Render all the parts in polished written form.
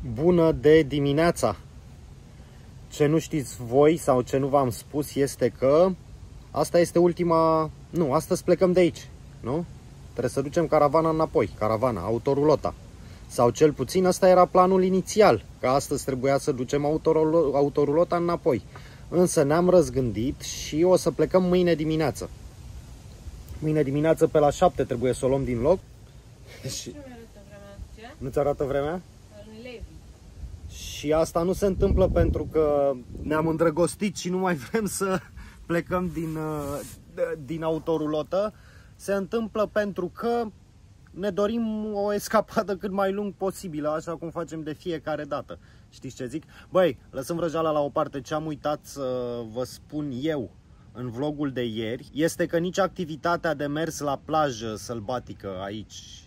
Bună de dimineața! Ce nu știți voi sau ce nu v-am spus este că asta este ultima... Nu, astăzi plecăm de aici, nu? Trebuie să ducem caravana înapoi, autorulota. Sau cel puțin ăsta era planul inițial, că astăzi trebuia să ducem autorulota înapoi. Însă ne-am răzgândit și o să plecăm mâine dimineață. Mâine dimineață pe la 7 trebuie să o luăm din loc. Și... Nu-ți arată vremea? Și asta nu se întâmplă pentru că ne-am îndrăgostit și nu mai vrem să plecăm din autorulotă. Se întâmplă pentru că ne dorim o escapadă cât mai lung posibilă, așa cum facem de fiecare dată. Știți ce zic? Băi, lăsăm vrăjeala la o parte. Ce am uitat să vă spun eu în vlogul de ieri este că nici activitatea de mers la plajă sălbatică aici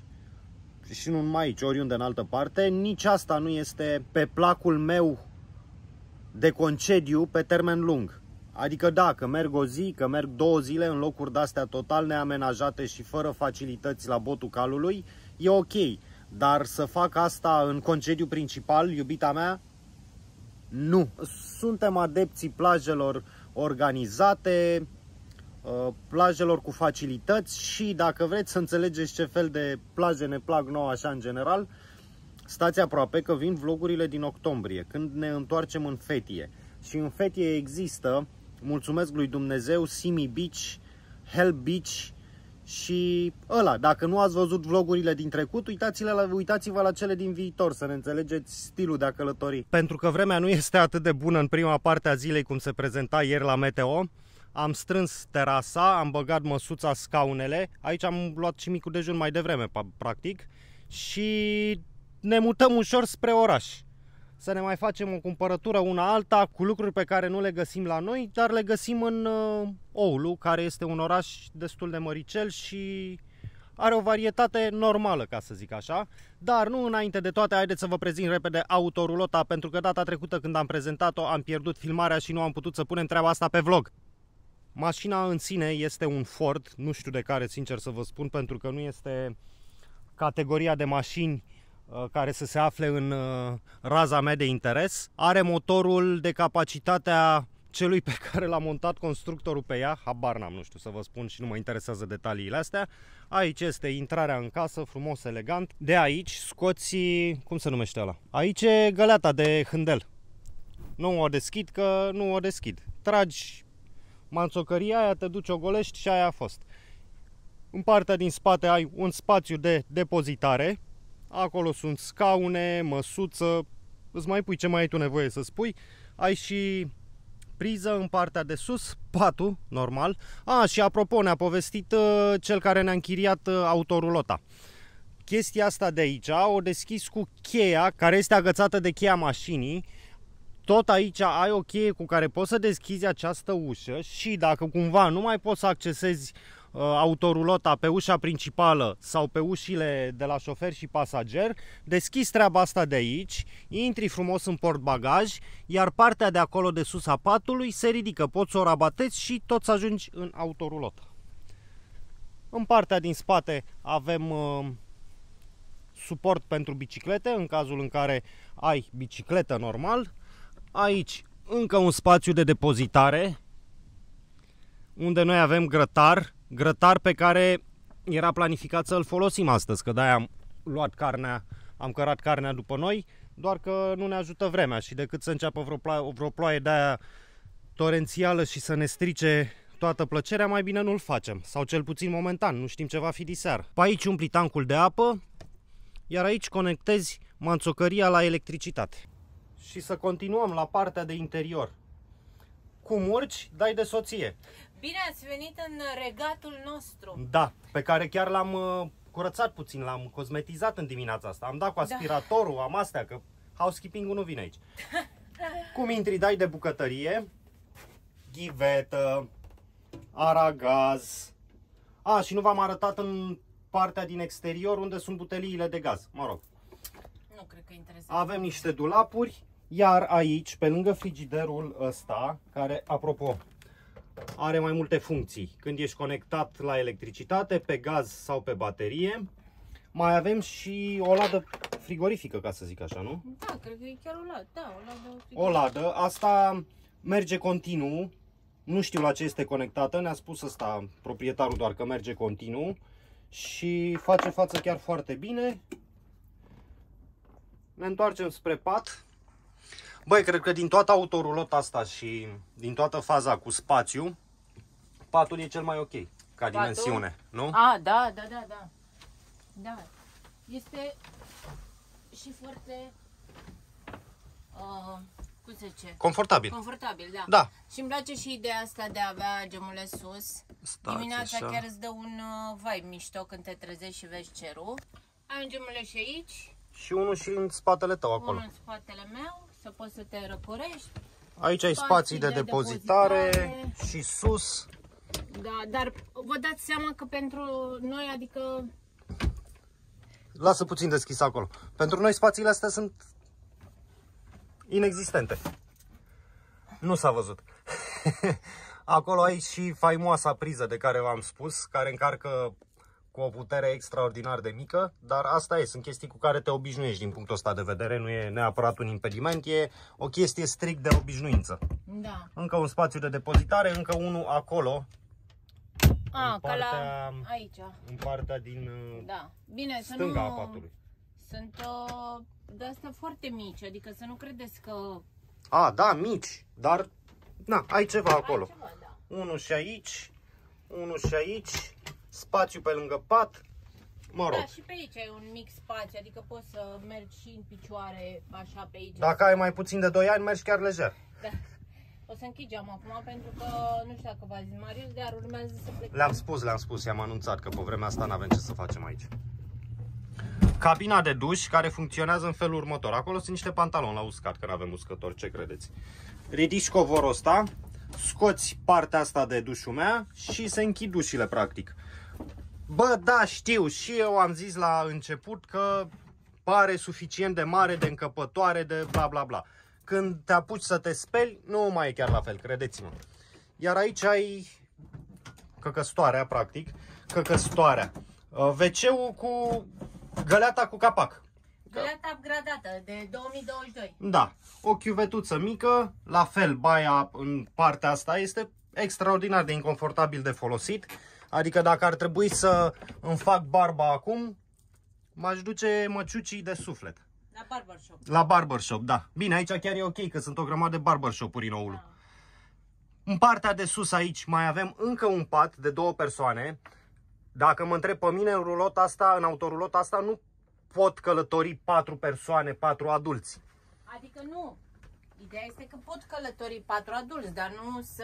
și nu numai aici, oriunde în altă parte, nici asta nu este pe placul meu de concediu pe termen lung. Adică da, că merg o zi, că merg 2 zile în locuri de-astea total neamenajate și fără facilități la botul calului, e ok. Dar să fac asta în concediu principal, iubita mea, nu. Suntem adepții plajelor organizate, plajelor cu facilități și dacă vreți să înțelegeți ce fel de plaje ne plac nouă așa în general, stați aproape că vin vlogurile din octombrie, când ne întoarcem în Fethiye. Și în Fethiye există, mulțumesc lui Dumnezeu, Simi Beach, Hell Beach și ăla. Dacă nu ați văzut vlogurile din trecut, uitați-vă la cele din viitor să ne înțelegeți stilul de a călători. Pentru că vremea nu este atât de bună în prima parte a zilei cum se prezenta ieri la meteo, am strâns terasa, am băgat măsuța, scaunele, aici am luat și micul dejun mai devreme, practic, și ne mutăm ușor spre oraș. Să ne mai facem o cumpărătură una alta cu lucruri pe care nu le găsim la noi, dar le găsim în Oulu, care este un oraș destul de măricel și are o varietate normală, ca să zic așa. Dar nu înainte de toate, haideți să vă prezint repede autorulota, pentru că data trecută când am prezentat-o am pierdut filmarea și nu am putut să punem treaba asta pe vlog. Mașina în sine este un Ford, nu știu de care, sincer să vă spun, pentru că nu este categoria de mașini care să se afle în raza mea de interes. Are motorul de capacitatea celui pe care l-a montat constructorul pe ea, habar n-am, nu știu să vă spun și nu mă interesează detaliile astea. Aici este intrarea în casă, frumos, elegant. De aici scoți, cum se numește ăla? Aici e găleata de hândel. Nu o deschid că nu o deschid. Tragi manțocăria aia, te duci, o golești și aia a fost. În partea din spate ai un spațiu de depozitare. Acolo sunt scaune, măsuță, îți mai pui ce mai ai tu nevoie să spui. Ai și priză în partea de sus, patul, normal. Și apropo, ne-a povestit cel care ne-a închiriat autorulota. Chestia asta de aici o deschis cu cheia, care este agățată de cheia mașinii. Tot aici ai o cheie cu care poți să deschizi această ușă și dacă cumva nu mai poți să accesezi autorulota pe ușa principală sau pe ușile de la șofer și pasager, deschizi treaba asta de aici, intri frumos în portbagaj, iar partea de acolo de sus a patului se ridică, poți să o rabatezi și tot să ajungi în autorulotă. În partea din spate avem suport pentru biciclete, în cazul în care ai bicicletă normal. Aici încă un spațiu de depozitare, unde noi avem grătar pe care era planificat să-l folosim astăzi, că de-aia am luat carnea, am cărat carnea după noi, doar că nu ne ajută vremea și decât să înceapă vreo ploaie de-aia torențială și să ne strice toată plăcerea, mai bine nu-l facem, sau cel puțin momentan, nu știm ce va fi diseară. Pe aici umpli tancul de apă, iar aici conectezi manțocăria la electricitate. Și să continuăm la partea de interior. Cum urci, dai de soție. Bine ați venit în regatul nostru. Da, pe care chiar l-am curățat puțin, l-am cosmetizat în dimineața asta. Am dat cu aspiratorul, am astea, că housekeeping-ul nu vine aici. Cum intri, dai de bucătărie, ghivetă, aragaz. Și nu v-am arătat în partea din exterior unde sunt buteliile de gaz. Mă rog. Nu cred că interesant. Avem niște dulapuri, iar aici, pe lângă frigiderul ăsta, care, apropo, are mai multe funcții. Când ești conectat la electricitate, pe gaz sau pe baterie, mai avem și o ladă frigorifică, ca să zic așa, nu? Da, cred că e chiar o ladă. Da, o ladă frigorifică. O ladă. Asta merge continuu. Nu știu la ce este conectată. Ne-a spus ăsta, proprietarul, doar că merge continuu. Și face față chiar foarte bine. Ne întoarcem spre pat. Băi, cred că din toată autorulota asta și din toată faza cu spațiu, patul e cel mai ok ca dimensiune, nu? A, da. Da. Este și foarte, cum se zice? Confortabil. Confortabil, da. Da. Și îmi place și ideea asta de a avea gemurile sus. Dimineața așa. chiar îți dă un vibe mișto când te trezești și vezi cerul. Ai un gemurile și aici. Și unul și în spatele tău acolo. Unul în spatele meu, să poți să te răcorești. Aici ai spații de depozitare și sus. Da, dar vă dați seama că pentru noi, adică... Lasă puțin deschis acolo. Pentru noi spațiile astea sunt inexistente. Nu s-a văzut. Acolo ai și faimoasa priză de care v-am spus, care încarcă cu o putere extraordinar de mică, dar asta e, sunt chestii cu care te obișnuiești din punctul ăsta de vedere, nu e neapărat un impediment, e o chestie strict de obișnuință. Da. Încă un spațiu de depozitare, încă unul acolo. A, ca la aici. În partea din Da. Bine, stânga să a nu... patului. Sunt de astea foarte mici, adică să nu credeți că... A, da, mici, dar na, ai ceva acolo. Ai ceva, da. Unul și aici, unul și aici, spațiu pe lângă pat, mă rog. Da, și pe aici ai un mic spațiu, adică poți să mergi și în picioare, așa pe aici. Dacă ai mai puțin de 2 ani, mergi chiar lejer. Da. O să închid geamul acum pentru că nu știu dacă v-a zis Marius, dar urmează să plecăm. Le-am spus, i-am anunțat că pe vremea asta n-avem ce să facem aici. Cabina de duș care funcționează în felul următor. Acolo sunt niște pantaloni la uscat, că n-avem uscători, ce credeți? Ridici covorul ăsta, scoți partea asta de dușul mea și se închid dușile, practic. Bă, da, știu, și eu am zis la început că pare suficient de mare, de încăpătoare, de bla bla bla. Când te apuci să te speli, nu mai e chiar la fel, credeți-mă. Iar aici ai căcăstoarea, practic, căcăstoarea. WC-ul cu găleata cu capac. Găleata upgradată de 2022. Da, o chiuvetuță mică, la fel baia în partea asta este extraordinar de inconfortabil de folosit. Adică dacă ar trebui să îmi fac barba acum, m-aș duce măciucii de suflet. La barbershop. La barbershop, da. Bine, aici chiar e ok, că sunt o grămadă de barbershop-uri în Oulu. Da. În partea de sus aici mai avem încă un pat de 2 persoane. Dacă mă întreb pe mine, în autorulota asta nu pot călători 4 persoane, 4 adulți. Adică nu. Ideea este că pot călători 4 adulți, dar nu să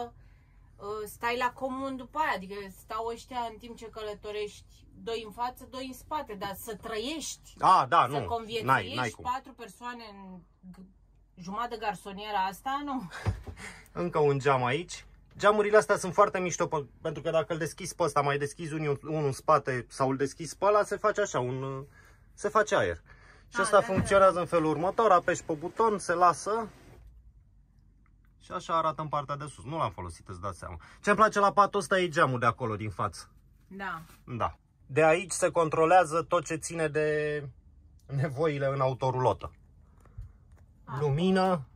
stai la comun după aia. Adică stau ăștia în timp ce călătorești 2 în față, 2 în spate, dar să trăiești. A, da, să nu. conviețuiești N-ai cum. 4 persoane în jumătate de garsoniera asta, nu. Încă un geam aici. Geamurile astea sunt foarte mișto, pentru că dacă îl deschizi pe ăsta, mai deschizi unul în spate sau îl deschizi pe ăla, se face așa, se face aer. Și ăsta funcționează în felul următor, apeși pe buton, se lasă și așa arată în partea de sus. Nu l-am folosit, îți dați seama. Ce-mi place la patul ăsta e geamul de acolo, din față. Da. Da. De aici se controlează tot ce ține de nevoile în autorulotă. Lumină,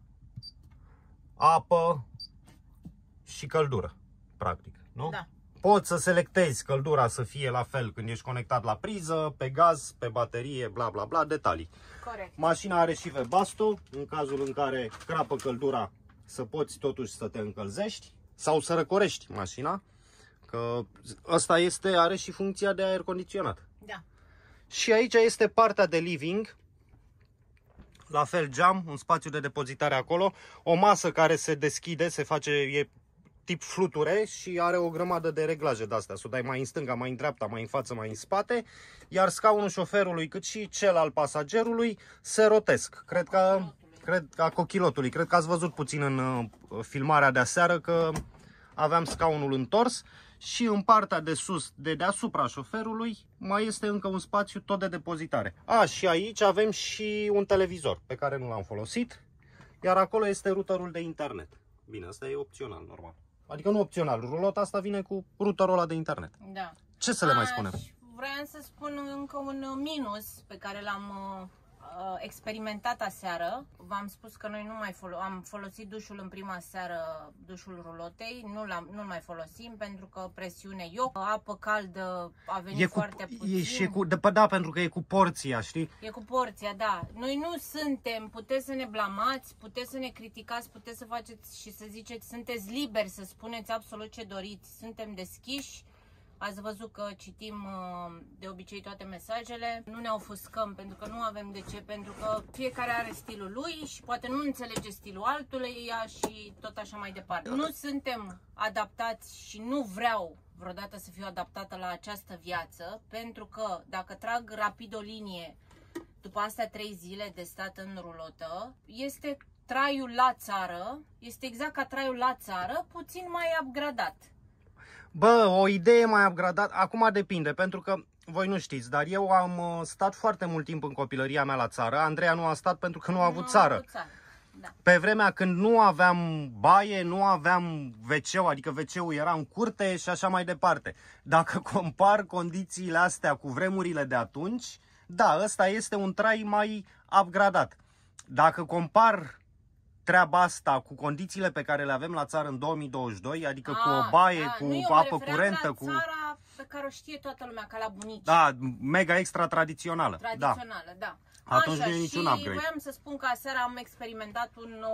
apă și căldură, practic, nu? Da. Poți să selectezi căldura să fie la fel când ești conectat la priză, pe gaz, pe baterie, bla bla bla, detalii. Corect. Mașina are și webasto, în cazul în care crapă căldura să poți totuși să te încălzești sau să răcorești mașina, că ăsta are și funcția de aer condiționat. Da. Și aici este partea de living. La fel geam, un spațiu de depozitare acolo, o masă care se deschide, e tip fluture și are o grămadă de reglaje de-astea. Să o dai mai în stânga, mai în dreapta, mai în față, mai în spate. Iar scaunul șoferului, cât și cel al pasagerului, se rotesc. Cred că a cochilotului. Cred că ați văzut puțin în filmarea de aseară că aveam scaunul întors. Și în partea de sus, de deasupra șoferului, mai este încă un spațiu tot de depozitare. Și aici avem și un televizor pe care nu l-am folosit. Iar acolo este routerul de internet. Bine, asta e opțional, normal. Adică nu opțional, rulota asta vine cu routerul ăla de internet. Da. Ce să le mai spunem? Vreau să spun încă un minus pe care l-am experimentat aseară. V-am spus că noi nu mai am folosit dușul în prima seară, dușul rulotei, nu-l mai folosim pentru că presiune apă caldă a venit foarte puțin. Da, pentru că e cu porția, știi? E cu porția, da. Noi nu suntem, puteți să ne blamați, puteți să ne criticați, puteți să faceți și să ziceți, sunteți liberi să spuneți absolut ce doriți, suntem deschiși. Ați văzut că citim de obicei toate mesajele, nu ne ofuscăm pentru că nu avem de ce, pentru că fiecare are stilul lui și poate nu înțelege stilul altuia și tot așa mai departe. Nu suntem adaptați și nu vreau vreodată să fiu adaptată la această viață, pentru că dacă trag rapid o linie după astea 3 zile de stat în rulotă, este traiul la țară, este exact ca traiul la țară, puțin mai upgradat. Bă, o idee mai upgradat, acum depinde, pentru că voi nu știți, dar eu am stat foarte mult timp în copilăria mea la țară. Andreea nu a stat pentru că nu a avut țară. Da. Pe vremea când nu aveam baie, nu aveam WC, adică WC-ul era în curte și așa mai departe. Dacă compar condițiile astea cu vremurile de atunci, da, ăsta este un trai mai upgradat. Dacă compar treaba asta cu condițiile pe care le avem la țară în 2022, adică cu o baie, cu apă curentă, cu țara pe care o știe toată lumea, ca la bunici. Da, mega extra tradițională. Tradițională, da. Atunci așa, nu e niciun upgrade. Voiam să spun că aseară am experimentat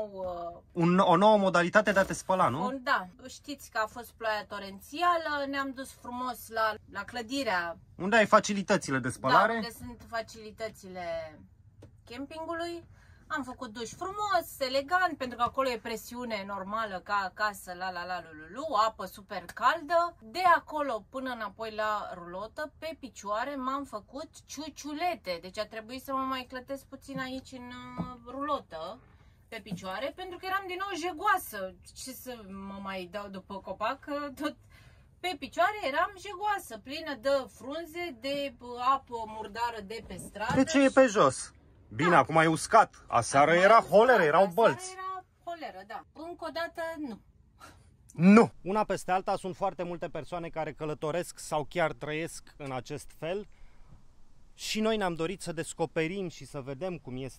o nouă modalitate de a te spăla, nu? Da, știți că a fost ploaia torențială, ne-am dus frumos la clădirea. Unde ai facilitățile de spălare? Da, unde sunt facilitățile campingului. Am făcut duș frumos, elegant, pentru că acolo e presiune normală ca acasă, apă super caldă. De acolo până înapoi la rulotă, pe picioare m-am făcut ciuciulete. Deci a trebuit să mă mai clătesc puțin aici în rulotă, pe picioare, pentru că eram din nou jegoasă. Ce să mă mai dau după copac, tot pe picioare eram jegoasă, plină de frunze, de apă murdară de pe stradă. De ce e pe jos? Bine, da. Acum e uscat. Aseară era holeră, erau bălți. Era holeră, da. Încă o dată, nu. Nu! Una peste alta sunt foarte multe persoane care călătoresc sau chiar trăiesc în acest fel și noi ne-am dorit să descoperim și să vedem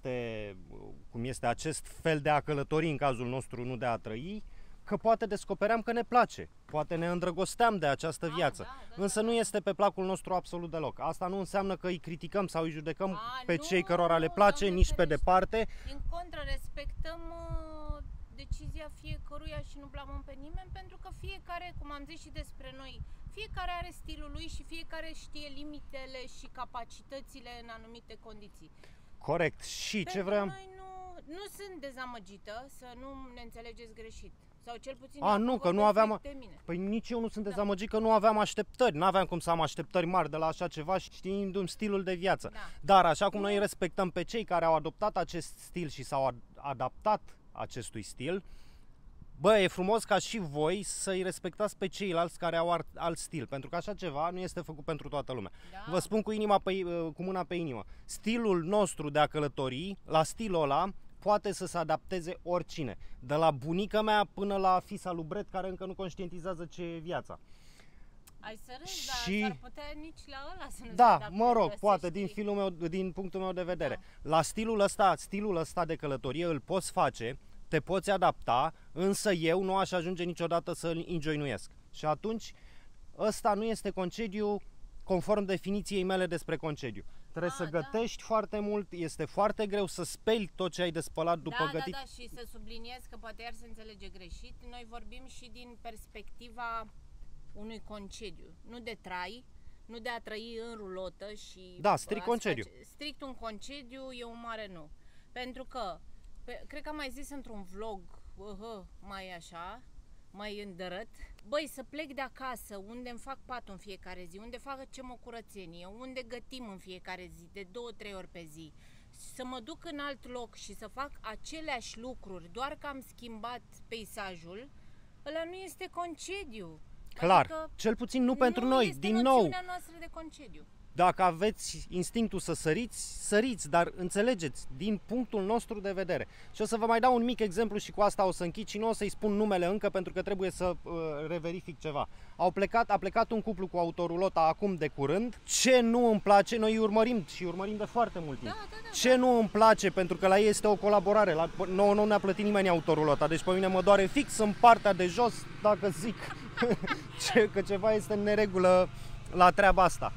cum este acest fel de a călători, în cazul nostru nu de a trăi, că poate descopeream că ne place, poate ne îndrăgosteam de această viață, însă nu este pe placul nostru absolut deloc. Asta nu înseamnă că îi criticăm sau îi judecăm pe cei cărora le place, nici pe departe. Din contră, respectăm decizia fiecăruia și nu blamăm pe nimeni, pentru că fiecare, cum am zis și despre noi, fiecare are stilul lui și fiecare știe limitele și capacitățile în anumite condiții. Corect. Și pentru ce vreau... noi nu sunt dezamăgită, să nu ne înțelegeți greșit. Sau cel puțin nu, că nu aveam... Păi nici eu nu sunt dezamăgit că nu aveam așteptări. Nu aveam cum să am așteptări mari de la așa ceva, știindu-mi stilul de viață. Da. Dar așa cum noi respectăm pe cei care au adoptat acest stil și s-au adaptat acestui stil, bă, e frumos ca și voi să-i respectați pe ceilalți care au alt stil. Pentru că așa ceva nu este făcut pentru toată lumea. Da. Vă spun cu mâna pe inimă. Stilul nostru de a călători, la stilul ăla, poate să se adapteze oricine. De la bunica mea până la fisa lui Bret, care încă nu conștientizează ce e viața. Ai să râzi, și... dar s-ar putea nici la ăla să nu se adapteze. Mă rog, poate, din punctul meu de vedere. Da. La stilul ăsta de călătorie îl poți face, te poți adapta, însă eu nu aș ajunge niciodată să-l enjoynuiesc. Și atunci, ăsta nu este concediu conform definiției mele despre concediu. Trebuie să gătești foarte mult, este foarte greu să speli tot ce ai de spălat după gătit. Da, și să subliniez că poate iar se înțelege greșit, noi vorbim și din perspectiva unui concediu, nu de trai, nu de a trăi în rulotă și... Da, strict concediu. Strict un concediu e un mare nu. Pentru că, cred că am mai zis într-un vlog, mai așa, mai îndărât, băi, să plec de acasă, unde îmi fac patul în fiecare zi, unde facem o curățenie, unde gătim în fiecare zi, de 2-3 ori pe zi, să mă duc în alt loc și să fac aceleași lucruri, doar că am schimbat peisajul, ăla nu este concediu. Clar, adică cel puțin nu pentru noi, din nou. noastră de concediu. Dacă aveți instinctul să săriți, săriți, dar înțelegeți, din punctul nostru de vedere. Și o să vă mai dau un mic exemplu și cu asta o să închid și nu o să-i spun numele încă pentru că trebuie să reverific ceva. A plecat un cuplu cu autorulota acum de curând. Ce nu îmi place, noi urmărim de foarte mult timp. Ce nu îmi place, pentru că la ei este o colaborare, nouă nu ne-a plătit nimeni autorulota, deci pe mine mă doare fix în partea de jos dacă zic că ceva este în neregulă la treaba asta.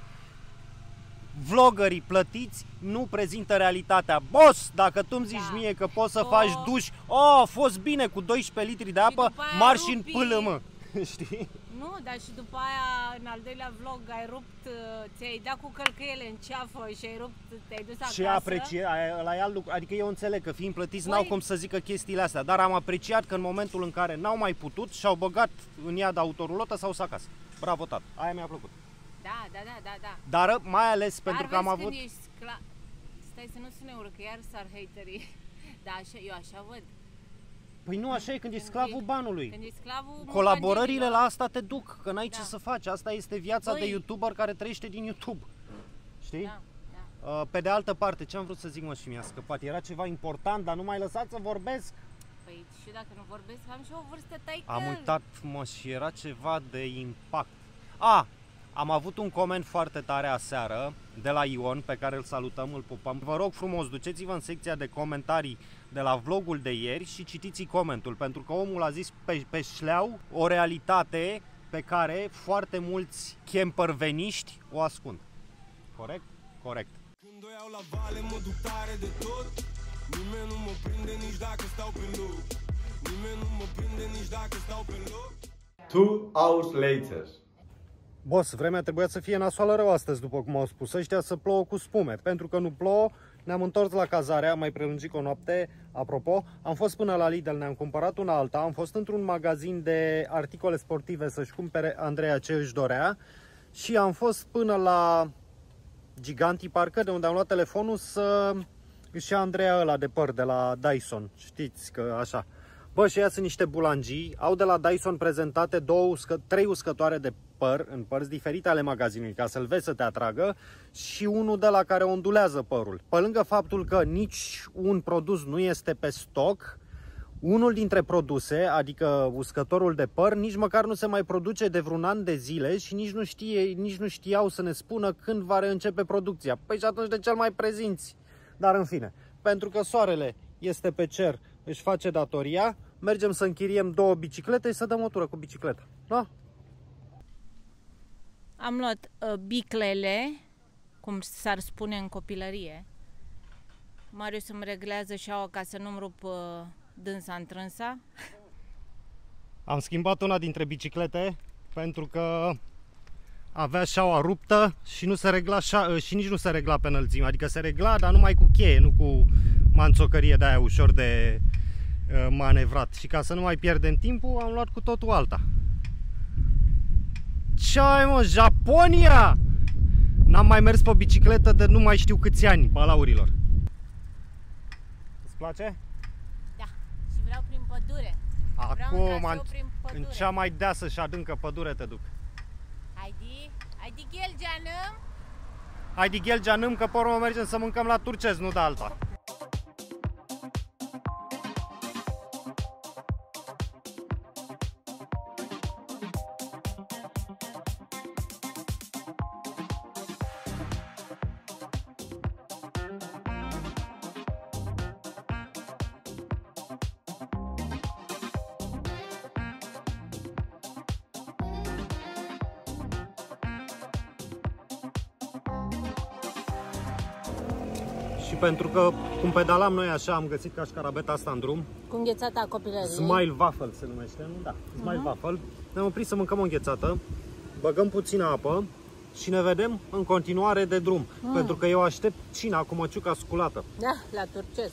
Vloggerii plătiți nu prezintă realitatea. Boss, dacă tu îmi zici mie că poți să faci duș, a fost bine cu 12 litri de apă, marși în pâlă, știi? Nu, dar și după aia, în al doilea vlog, ai rupt, ți-ai dat cu călcăiele în ceafă și ai rupt, te-ai dus acasă. Ce apreciez, la alt lucru, adică eu înțeleg că fiind plătiți n-au cum să zică chestiile astea, dar am apreciat că în momentul în care n-au mai putut și-au băgat în ea de autorulotă sau s acasă. Bravo, tată, aia mi-a plăcut. Da. Dar mai ales pentru că am avut... Stai să nu sune urât, că iar sar haterii. Da, așa, eu așa văd. Păi nu, așa e când ești sclavul banului. Când ești sclavul colaborările la asta te duc, că n-ai ce să faci. Asta este viața de YouTuber care trăiește din YouTube. Știi? Da. Pe de altă parte, ce am vrut să zic, mă, și mi-a scăpat. Era ceva important, dar nu m-ai lăsat să vorbesc. Păi și dacă nu vorbesc, am și o vârstă, taică. Am uitat, mă, și era ceva de impact. Am avut un coment foarte tare aseară de la Ion, pe care îl salutăm, îl pupăm. Vă rog frumos, duceți-vă în secția de comentarii de la vlogul de ieri și citiți comentul, pentru că omul a zis pe șleau o realitate pe care foarte mulți camperveniști o ascund. Corect? Corect. Când o iau la vale, mă duc tare de tot. Nimeni nu mă prinde nici dacă stau pe loc. Nimeni nu mă prinde nici dacă stau pe loc. 2 hours later. Boss, vremea trebuia să fie nasoală rău astăzi, după cum au spus ăștia, să plouă cu spume. Pentru că nu plouă, ne-am întors la cazare, am mai prelungit o noapte. Apropo, am fost până la Lidl, ne-am cumpărat una alta, am fost într-un magazin de articole sportive să-și cumpere Andreea ce își dorea și am fost până la Giganti, parcă, de unde am luat telefonul să își ia Andreea ăla de păr de la Dyson. Știți că așa. Bă, și ăia sunt niște bulangii, au de la Dyson prezentate 3 uscătoare de păr în părți diferite ale magazinului, ca să-l vezi să te atragă, și unul de la care ondulează părul. Pe lângă faptul că nici un produs nu este pe stoc, unul dintre produse, adică uscătorul de păr, nici măcar nu se mai produce de vreun an de zile și nici nu știau să ne spună când va reîncepe producția. Păi și atunci de ce mai prezinți? Dar în fine, pentru că soarele este pe cer, își face datoria, mergem să închiriem 2 biciclete și să dăm o tură cu bicicleta. Da? Am luat biclele, cum s-ar spune în copilărie. Marius îmi reglează șaua ca să nu-mi rup dânsa întrânsa. Am schimbat una dintre biciclete pentru că avea șaua ruptă și nu se regla și nici nu se regla pe înălțime. Adică se regla, dar numai cu cheie, nu cu manțocărie de aia ușor de manevrat. Și ca să nu mai pierdem timpul, am luat cu totul alta. Ce ai, mă, Japonia? N-am mai mers pe bicicletă de nu mai știu câți ani, balaurilor. Îți place? Da, și vreau prin pădure. Acum, în cea mai deasă și adâncă pădure te duc. Haide ghel geanăm. Haide ghel geanăm, că pe urmă mergem să mâncăm la turcez, nu de alta. Și pentru că, cum pedalam noi așa, am găsit cașcarabeta asta în drum. Cu înghețata copilăriei. Smile Waffle se numește, nu? Da, Smile Waffle. Ne-am oprit să mâncăm o înghețată, băgăm puțină apă și ne vedem în continuare de drum. Pentru că eu aștept cina cu măciuca sculată. Da, la turcesc.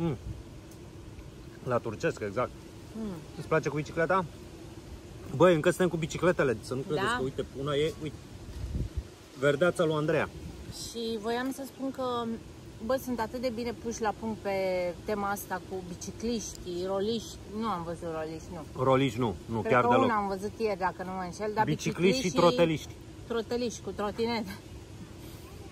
La turcesc, exact. Îți place cu bicicleta? Băi, încă suntem cu bicicletele, să nu credeți că, uite, una e, uite, verdeața lui Andreea. Și voiam să spun că, bă, sunt atât de bine puși la punct pe tema asta cu bicicliștii, roliști. Nu am văzut roliști, nu. Roliști nu, Cred chiar că deloc. una am văzut ieri, dacă nu mă înșel, dar bicicliști și troteliști. Troteliști cu trotinete.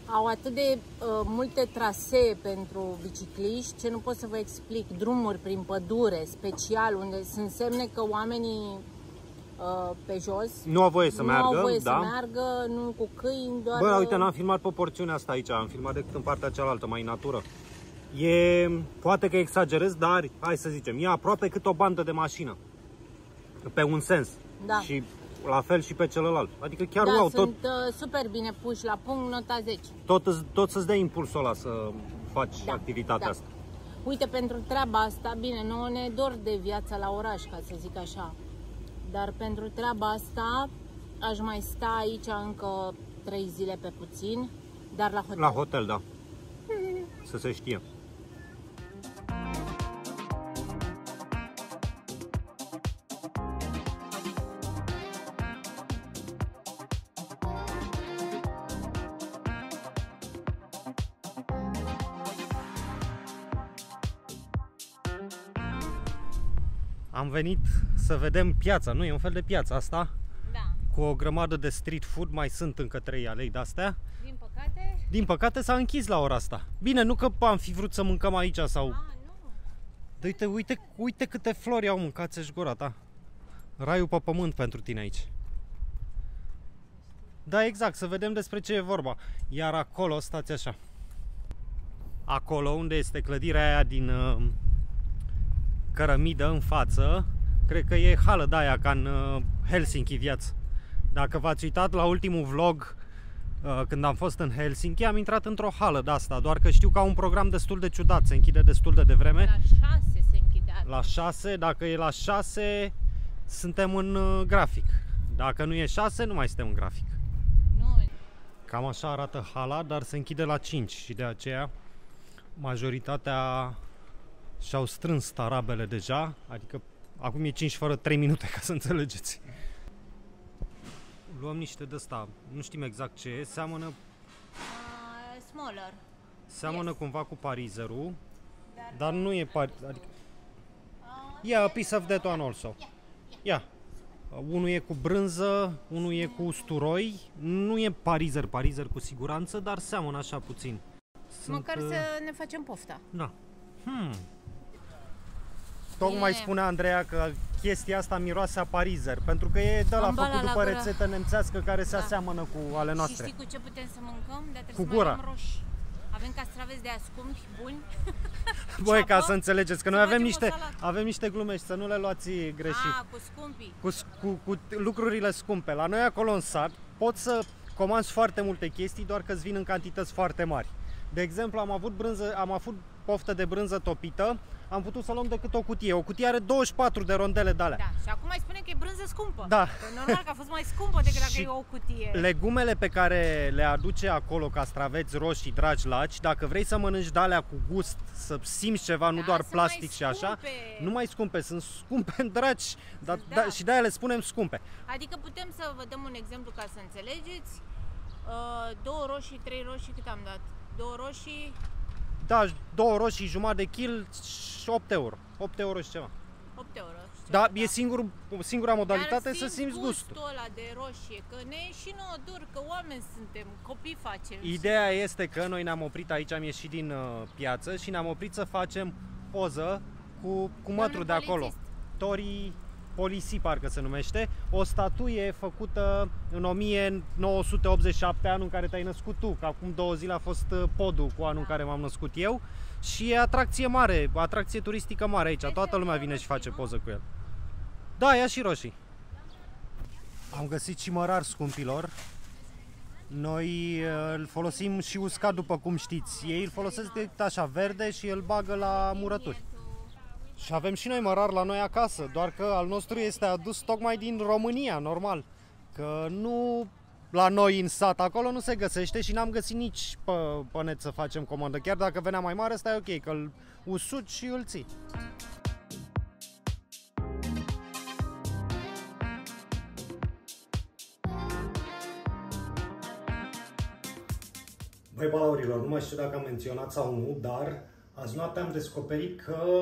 Au atât de multe trasee pentru bicicliști, ce nu pot să vă explic, drumuri prin pădure, special, unde sunt semne că oamenii pe jos nu au voie să meargă, au voie să meargă, nu cu câini, doar... Bă, uite, n-am filmat pe porțiunea asta aici, am filmat decât în partea cealaltă, mai natură. Poate că exagerez, dar, hai să zicem, e aproape cât o bandă de mașină. Pe un sens. Da. Și la fel și pe celălalt. Adică chiar da, wow, sunt super bine puși la punct, nota 10. Tot să-ți dea impulsul ăla să faci activitatea asta. Uite, pentru treaba asta, bine, nouă ne dor de viața la oraș, ca să zic așa. Dar pentru treaba asta aș mai sta aici încă 3 zile pe puțin, dar la hotel. La hotel, da. Să se știe. Am venit să vedem piața, nu? E un fel de piață asta, da. Cu o grămadă de street food, mai sunt încă 3 alei de-astea. Din păcate s-a închis la ora asta. Bine, nu că am fi vrut să mâncăm aici sau... Nu. Uite câte flori au, mâncați-și gura ta. Raiul pe pământ pentru tine aici. Da, exact, să vedem despre ce e vorba. Iar acolo, stați așa. Acolo unde este clădirea aia din... cărămidă în față, cred că e hală de aia ca în Helsinki viață. Dacă v-ați uitat la ultimul vlog când am fost în Helsinki, am intrat într-o hală de asta, doar că știu că au un program destul de ciudat, se închide destul de devreme. La 6 se închide. La 6, dacă e la 6, suntem în grafic. Dacă nu e 6, nu mai suntem în grafic. Nu. Cam așa arată hala, dar se închide la 5 și de aceea majoritatea și-au strâns tarabele deja, adică acum e 5 fără 3 minute, ca să înțelegeți. Luăm niște de-asta, nu știm exact ce e, seamănă... Smaller. Seamănă cumva cu parizerul, dar nu e adică... Yeah, a piece of that one also. Yeah. Unul e cu brânză, unul e cu usturoi, nu e parizer cu siguranță, dar seamănă așa puțin. Măcar să ne facem pofta. Da. Tocmai spunea Andreea că chestia asta miroase a parizer, pentru că e de la făcut după rețetă nemțească care se aseamănă cu ale noastre. Și știi cu ce putem să mâncăm? Dar cu trebuie gura. să mai avem roșii. Avem castraveți de scumpi, buni. Băi, ca să înțelegeți, că noi avem niște glume și să nu le luați greșit. Cu scumpii. Cu lucrurile scumpe. La noi acolo în sat poți să comanzi foarte multe chestii, doar că îți vin în cantități foarte mari. De exemplu, am avut poftă de brânză topită, am putut să luăm decât o cutie. O cutie are 24 de rondele de alea. Da, și acum mai spune că e brânză scumpă. Da. Că normal că a fost mai scumpă decât dacă e o cutie. Legumele pe care le aduce acolo, castraveți, roșii, dragi, laci, dacă vrei să mănânci de alea cu gust, să simți ceva, nu doar plastic și așa, nu mai scumpe, sunt scumpe, dragi, și de-aia le spunem scumpe. Adică putem să vă dăm un exemplu ca să înțelegeți. 2 roșii, 3 roșii, cât am dat? 2 roșii... Da, 2 roșii, jumătate de kil și 8 euro. 8 euro și ceva. 8 euro. Da, e singura modalitate să simți gustul. Ăla de roșie, că ne e și nouă dur, că oameni suntem, copii facem. Ideea este că noi ne-am oprit aici, am ieșit din piață și ne-am oprit să facem poză cu mătru de acolo. Tori Policy, parcă se numește, o statuie făcută în 1987, anul în care te-ai născut tu, că acum 2 zile a fost podul cu anul în care m-am născut eu și e atracție mare, atracție turistică mare aici, toată lumea vine și face poză cu el. Da, ia și roșii. Am găsit și mărar, scumpilor. Noi îl folosim și uscat, după cum știți. Ei îl folosesc de așa verde și îl bagă la murături. Și avem și noi mărar la noi acasă, doar că al nostru este adus tocmai din România, normal. Că nu la noi în sat, acolo nu se găsește și n-am găsit nici pe net să facem comandă. Chiar dacă venea mai mare, stai ok, că îl usuci și îl ții. Băi, balaurilor, nu mai știu dacă am menționat sau nu, dar azi noapte am descoperit că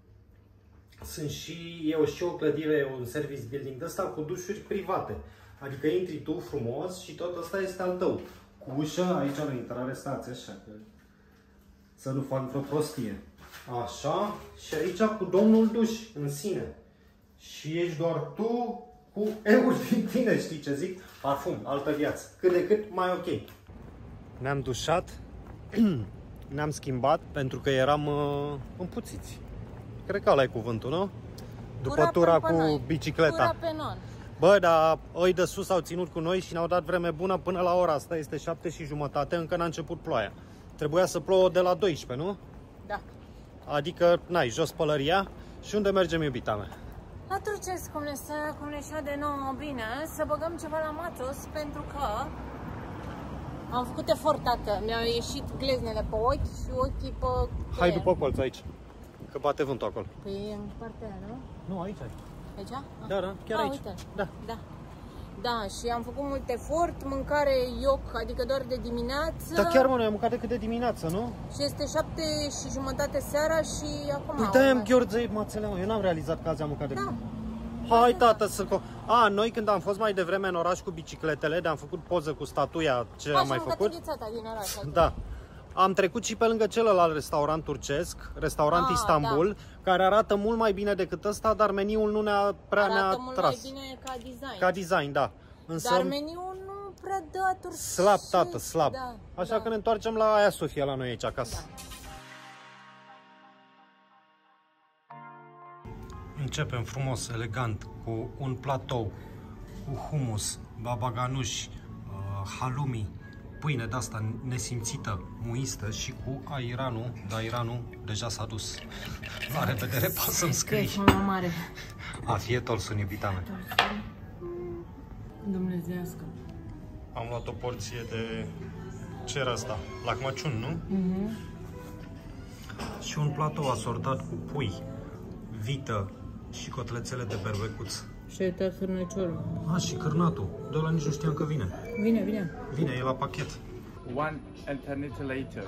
e și o clădire, un service building de ăsta cu dușuri private. Adică intri tu frumos și tot ăsta este al tău. cu ușă, aici la intrare stați așa, că să nu fac vreo prostie. Așa, și aici cu domnul duș în sine. Și ești doar tu cu eul din tine, știi ce zic? Parfum, altă viață. Cât de cât mai ok. Ne-am dușat, ne-am schimbat pentru că eram împuțiți. Cred că ăla e cuvântul, nu? După tura cu bicicleta. Tura pe non. Bă, dar ăi de sus au ținut cu noi și ne-au dat vreme bună până la ora asta. Este 7:30, încă n-a început ploaia. Trebuia să plouă de la 12, nu? Da. Adică, n-ai, jos pălăria. Și unde mergem, iubita mea? La Turcesc, cum ne șa de nouă bine, să băgăm ceva la Matos, pentru că am făcut efort, tată. Mi-au ieșit gleznele pe ochi și ochii pe creier. Hai după colț aici, că bate vântul acolo. Păi e în partea aia, nu? Nu, aici. Aici? Da, da, chiar aici. Uite. Da. Da. Da, și am făcut mult efort, mâncare ioc, adică doar de dimineață. Dar chiar, mă, noi am mâncat decât de dimineață, nu? Și este 7:30 seara și acum... Păi da, am gheorțăit mațele, mă. Eu n-am realizat că azi am mâncat de Hai, tată, să... noi când am fost mai devreme în oraș cu bicicletele, de-am făcut poză cu statuia ce am mai făcut. Din oraș, da. Am trecut și pe lângă celălalt restaurant turcesc, restaurant Istanbul, da, care arată mult mai bine decât ăsta, dar meniul nu ne-a prea arată mult tras. Mai bine ca design. Ca design, da. Însă dar meniul nu prea dă turcesc. Slab, tată, slab. Da, așa că ne întoarcem la Aia Sofia, la noi aici acasă. Da. Începem frumos, elegant, cu un platou, cu hummus, baba ganoush, halloumi, pâine de-asta nesimțită, muistă și cu airanul, dar airanul deja s-a dus. La revedere, poți să-mi scrii. Mare. Afietul sunt, iubita mea. Dumnezeiască. Am luat o porție de... ce era asta? Lahmacun, nu? Și un platou asortat cu pui, vită și cotlețele de berbecuț. Și ai uitat furniciorul. Și cârnatul. De ăla nici nu știam că vine. Vine. Vine, e la pachet. One eternity later.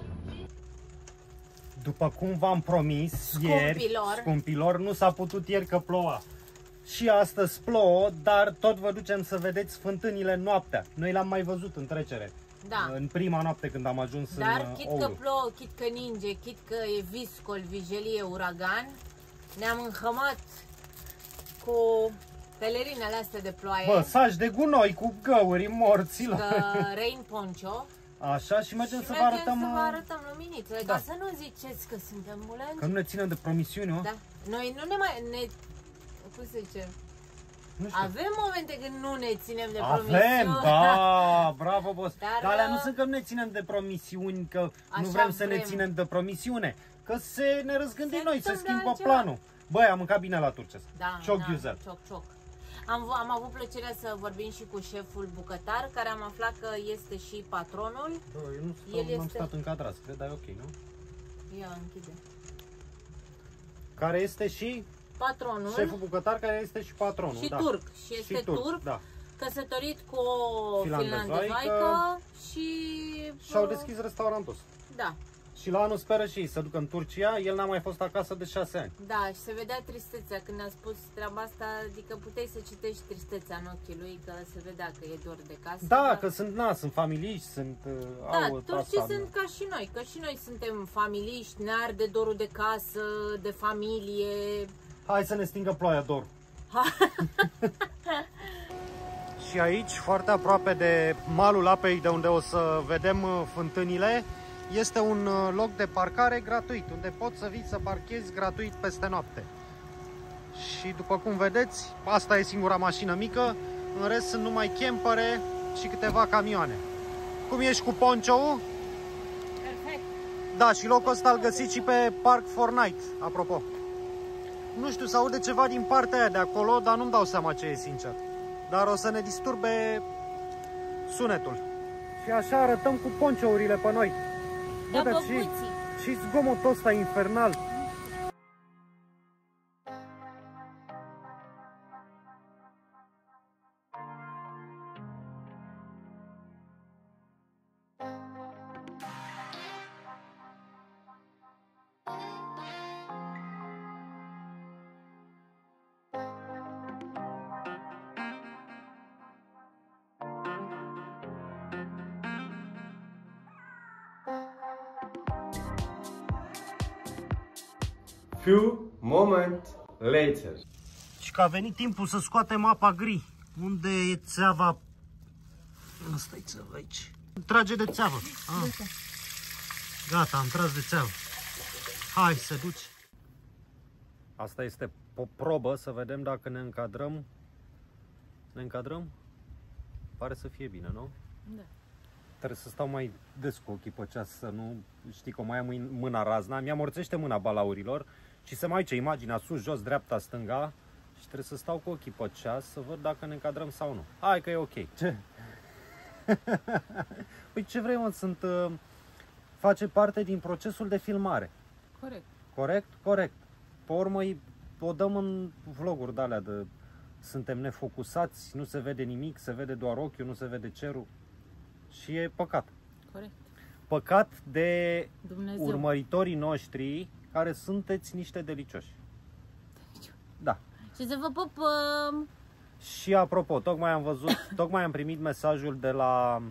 După cum v-am promis ieri, scumpilor, nu s-a putut ieri că ploua. Și astăzi plouă, dar tot vă ducem să vedeți fântânile noaptea. Noi le-am mai văzut în trecere. Da. În prima noapte când am ajuns în Dar chit Oulu. că plouă, chit că ninge, chit că e viscol, vijelie, uragan, ne-am înhămat cu pelerinele astea de ploaie. Bă, saci de gunoi cu găuri morților. Rain poncho. Așa, și mergem să vă arătăm luminițele, dar să nu ziceți că suntem mulanți. Că nu ne ținem de promisiuni, o? Da. Noi nu ne mai... cum se zice? Avem momente când nu ne ținem de promisiuni. Avem, da, bravo, boss. Dar alea nu sunt că nu ne ținem de promisiuni, că nu vrem să ne ținem de promisiune. Că ne răzgândim noi, se schimbă planul. Băi, am mâncat bine la turcesc. Da, cioc güzel. Cioc. Am avut plăcerea să vorbim și cu șeful bucătar, care am aflat că este și patronul. Eu nu am stat încadrat, cred, dar e ok, nu? Ia, închide. Care este și patronul. Șeful bucătar, care este și patronul. Și turc. Și este turc, da. Căsătorit cu o finlandezaică și au deschis restaurantul ăsta. Da. Și la anul speră și ei să ducă în Turcia. El n-a mai fost acasă de 6 ani. Da, și se vedea tristețea când a spus treaba asta, adică puteai să citești tristețea în ochii lui, că se vedea că e dor de casă. Da, că sunt familiști, sunt... turcii sunt ca și noi, că și noi suntem familiști, ne arde dorul de casă, de familie. Hai să ne stingă ploaia, dor. Și aici, foarte aproape de malul apei, de unde o să vedem fântânile, este un loc de parcare gratuit, unde poți să vii să parchezi gratuit peste noapte. Și după cum vedeți, asta e singura mașină mică, în rest sunt numai campere și câteva camioane. Cum ești cu poncho-ul? Perfect. Da, și locul ăsta îl găsiți și pe Park Fortnite, apropo. Nu știu, se aude ceva din partea aia de acolo, dar nu-mi dau seama ce e, sincer. Dar o să ne disturbe sunetul. Și așa arătăm cu ponchourile pe noi. Da, și zgomotul ăsta infernal. few moments later. Și că a venit timpul să scoatem apa gri. Unde e țeava? Asta-i țeava aici. Trage de țeavă. Gata, am tras de țeavă. Hai, se duce. Asta este o probă, să vedem dacă ne încadrăm. Ne încadrăm? Pare să fie bine, nu? Da. Trebuie să stau mai des cu ochii pe ceas, să nu... Știi că mai am mâna razna, mi-amorțește mâna balaurilor și se mai duce imaginea sus, jos, dreapta, stânga și trebuie să stau cu ochii pe ceas să văd dacă ne încadrăm sau nu. Hai că e ok. Ce? Păi ce vrei, mă? Face parte din procesul de filmare. Corect. Corect? Corect. Pe urmă o dăm în vloguri de alea de... Suntem nefocusați, nu se vede nimic, se vede doar ochiul, nu se vede cerul. Și e păcat. Corect. Păcat de Dumnezeu. urmăritorii noștri care sunteți niște delicioși. Da. Și să vă pupăm! Și apropo, tocmai am primit mesajul de la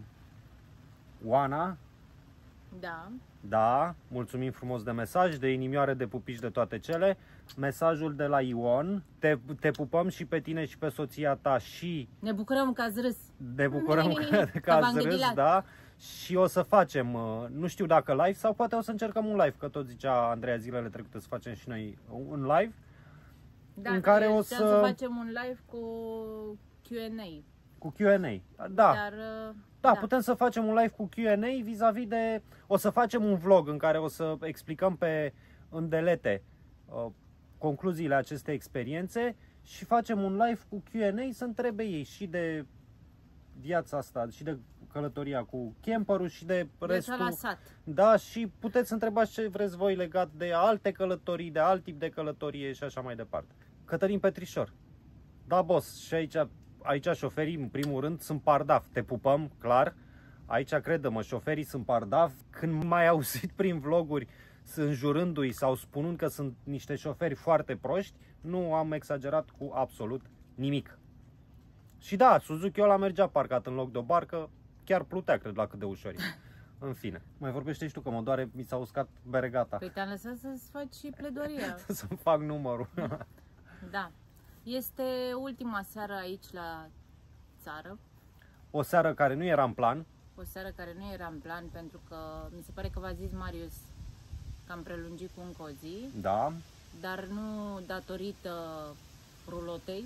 Oana. Da. Da, mulțumim frumos de mesaj, de inimioare, de pupici, de toate cele. Mesajul de la Ion. Te pupăm și pe tine și pe soția ta și... Ne bucurăm că ați râs. Ne bucurăm că ați râs, da. Și o să facem, nu știu dacă live sau poate o să încercăm un live, că tot zicea Andreea zilele trecute să facem și noi un live. Da, în care o să facem un live cu Q&A. Cu Q&A, da. Dar, da, putem să facem un live cu Q&A vis-a-vis de... O să facem un vlog în care o să explicăm pe îndelete concluziile acestei experiențe și facem un live cu Q&A să întrebe ei și de viața asta, și de călătoria cu camperul și de restul. La sat. Da, și puteți întrebați ce vreți voi legat de alte călătorii, de alt tip de călătorie și așa mai departe. Cătălin Petrișor. Da, boss, și aici șoferii, în primul rând, sunt pardaf. Te pupăm, clar. Aici, crede-mă, șoferii sunt pardaf. Când m-ai auzit prin vloguri înjurându-i sau spunând că sunt niște șoferi foarte proști, nu am exagerat cu absolut nimic. Și da, Suzuki ăla mergea parcat în loc de o barcă, chiar plutea, cred, la cât de ușor e. În fine, mai vorbește și tu că mă doare, mi s-a uscat beregata. Păi te-am lăsat să-ți faci și pledoria. Să-mi fac numărul. Da. Este ultima seară aici la țară. O seară care nu era în plan. O seară care nu era în plan pentru că mi se pare că v-a zis Marius că am prelungit cu încă o zi. Da. Dar nu datorită rulotei,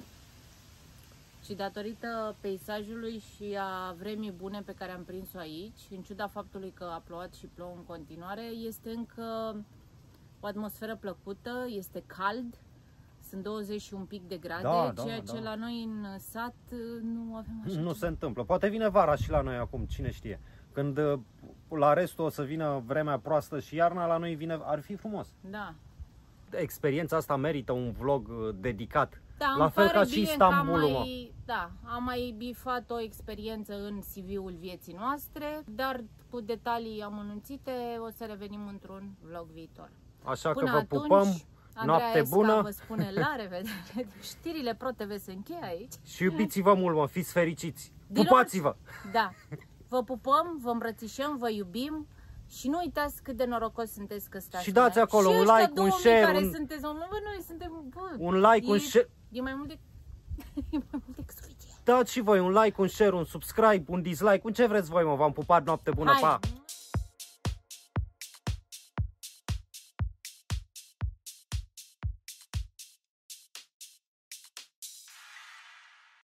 ci datorită peisajului și a vremii bune pe care am prins-o aici. În ciuda faptului că a plouat și plouă în continuare, este încă o atmosferă plăcută, este cald. Sunt 20 și un pic de grade, ceea ce la noi în sat nu avem așa. Nu se întâmplă. Poate vine vara și la noi acum, cine știe. Când la restul o să vină vremea proastă și iarna, la noi vine, ar fi frumos. Da. Experiența asta merită un vlog dedicat. Da, la fel ca și Istanbulul. Da, am mai bifat o experiență în CV-ul vieții noastre, dar cu detalii amănunțite o să revenim într-un vlog viitor. Așa Până că vă atunci, pupăm, noapte bună. vă spune la revedere. Știrile Pro TV se încheie aici. Și iubiți-vă mult, mă, fiți fericiți. Pupați-vă! Da, vă pupăm, vă îmbrățișăm, vă iubim. Și nu uitați cât de norocos sunteți că stați. Și dați acolo un like, un share, noi suntem, un like, un share. E mai mult decât suficient. Dați și voi un like, un share, un subscribe, un dislike, un ce vreți voi, mă. V-am pupat, noapte bună, Hai. pa!